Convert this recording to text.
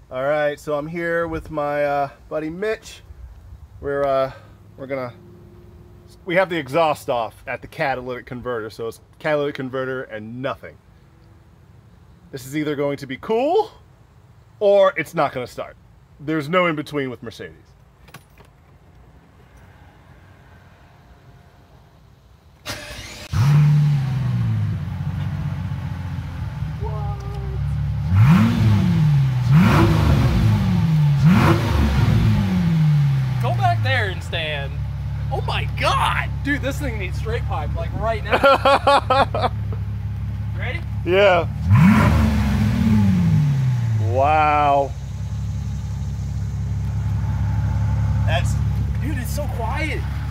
All right, so I'm here with my buddy Mitch. We have the exhaust off at the catalytic converter, so it's catalytic converter and nothing. This is either going to be cool or it's not going to start. There's no in between with Mercedes. Go back there and stand. Oh my god! Dude, this thing needs straight pipe, like right now. Ready? Yeah. Wow. Dude, it's so quiet.